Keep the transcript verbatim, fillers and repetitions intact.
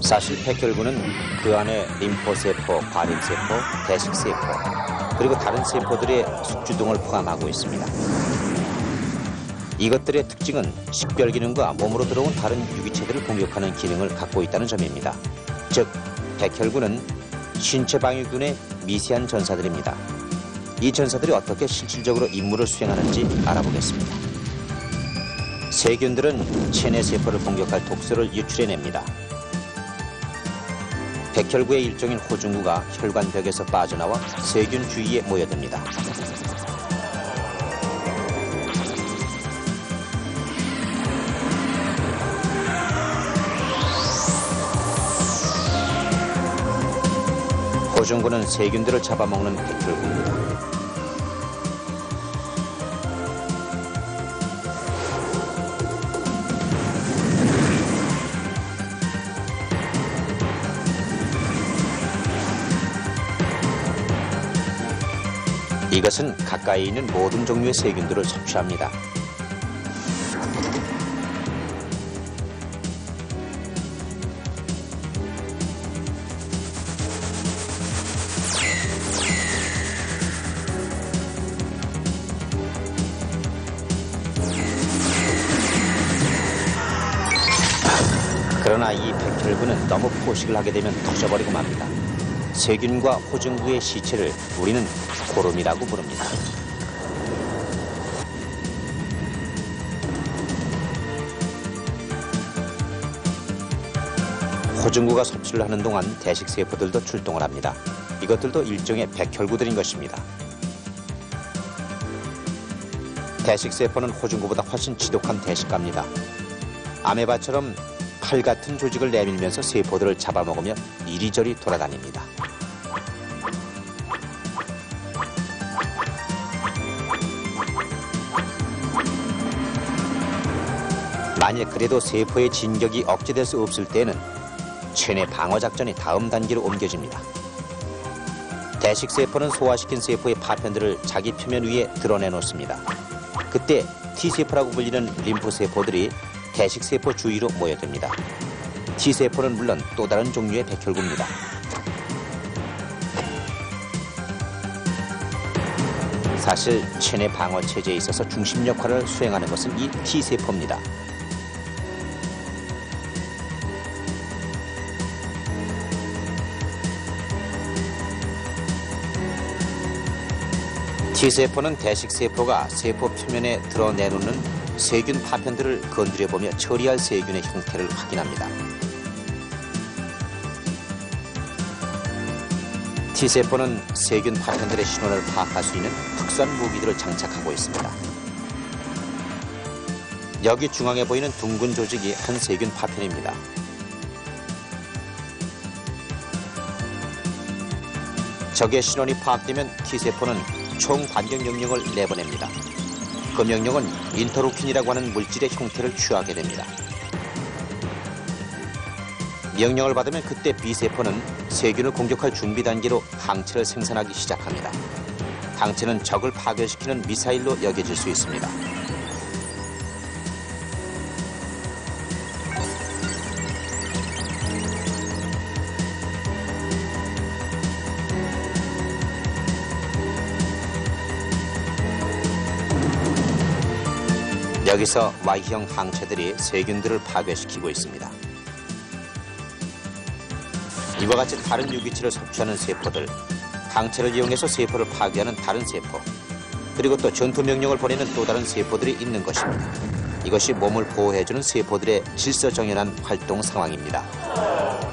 사실 백혈구는 그 안에 림포세포, 과림세포, 대식세포, 그리고 다른 세포들의 숙주등을 포함하고 있습니다. 이것들의 특징은 식별 기능과 몸으로 들어온 다른 유기체들을 공격하는 기능을 갖고 있다는 점입니다. 즉, 백혈구는 신체 방위군의 미세한 전사들입니다. 이 전사들이 어떻게 실질적으로 임무를 수행하는지 알아보겠습니다. 세균들은 체내 세포를 공격할 독소를 유출해냅니다. 백혈구의 일종인 호중구가 혈관벽에서 빠져나와 세균 주위에 모여듭니다. 호중구는 세균들을 잡아먹는 백혈구입니다. 이것은 가까이 있는 모든 종류의 세균들을 섭취합니다. 그러나 이 백혈구는 너무 포식을 하게 되면 터져버리고 맙니다. 세균과 호중구의 시체를 우리는 고름이라고 부릅니다. 호중구가 섭취를 하는 동안 대식세포들도 출동을 합니다. 이것들도 일종의 백혈구들인 것입니다. 대식세포는 호중구보다 훨씬 지독한 대식가입니다. 아메바처럼 칼 같은 조직을 내밀면서 세포들을 잡아먹으며 이리저리 돌아다닙니다. 만약 그래도 세포의 진격이 억제될 수 없을 때는 체내 방어 작전이 다음 단계로 옮겨집니다. 대식세포는 소화시킨 세포의 파편들을 자기 표면 위에 드러내놓습니다. 그때 T세포라고 불리는 림프세포들이 대식세포 주위로 모여듭니다. T세포는 물론 또 다른 종류의 백혈구입니다. 사실 체내 방어 체제에 있어서 중심 역할을 수행하는 것은 이 T세포입니다. T세포는 대식세포가 세포 표면에 드러내놓는 세균 파편들을 건드려보며 처리할 세균의 형태를 확인합니다. T세포는 세균 파편들의 신원을 파악할 수 있는 특수한 무기들을 장착하고 있습니다. 여기 중앙에 보이는 둥근 조직이 한 세균 파편입니다. 적의 신원이 파악되면 T세포는 총 반격 명령을 내보냅니다. 그 명령은 인터루킨이라고 하는 물질의 형태를 취하게 됩니다. 명령을 받으면 그때 B세포는 세균을 공격할 준비 단계로 항체를 생산하기 시작합니다. 항체는 적을 파괴시키는 미사일로 여겨질 수 있습니다. 여기서 Y형 항체들이 세균들을 파괴시키고 있습니다. 이와 같이 다른 유기체를 섭취하는 세포들, 항체를 이용해서 세포를 파괴하는 다른 세포, 그리고 또 전투 명령을 보내는 또 다른 세포들이 있는 것입니다. 이것이 몸을 보호해주는 세포들의 질서정연한 활동 상황입니다.